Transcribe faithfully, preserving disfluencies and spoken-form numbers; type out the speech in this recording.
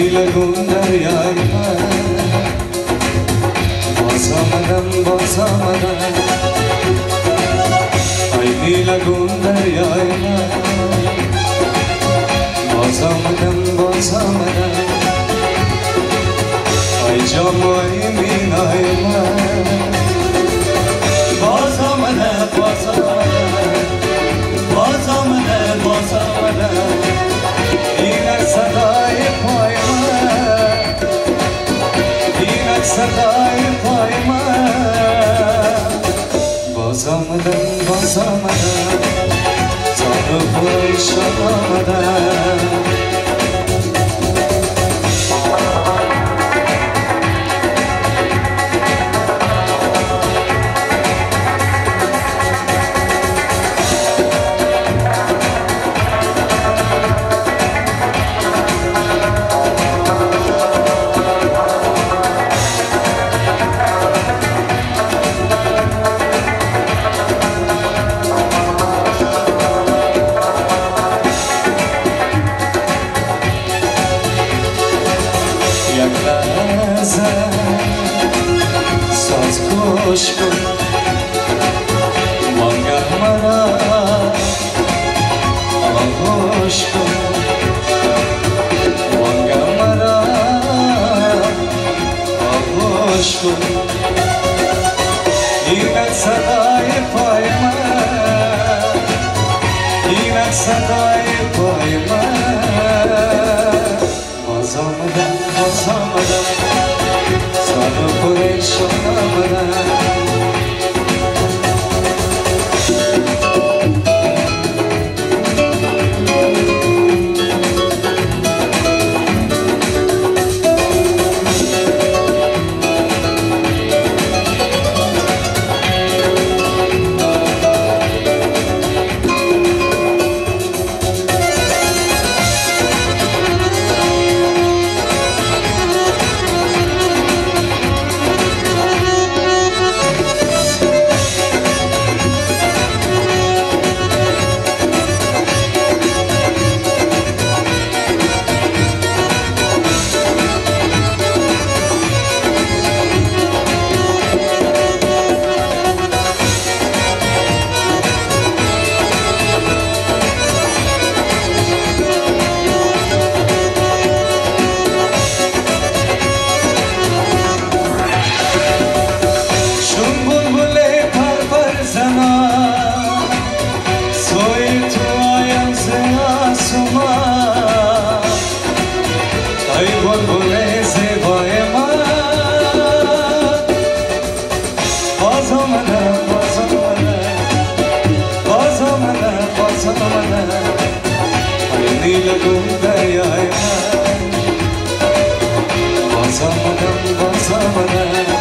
نیلگون دریای من باز آمدم باز آمدم ای نیلگون دریای من باز آمدم باز آمدم ای جامای مینای من باز آمدم باز آمدم باز آمدم باز آمدم اینک صدای پای من اینک صدای پای من باز آمدم باز آمدم تا به پایشان آمدم ساز گوش کن وانگه مرا آغوش کن وانگه مرا آغوش کن اینک صدای پای من اینک صدای پای من باز آمدم باز آمدم سال پریشان آمدم نیلگون دریای من باز آمدم باز آمدم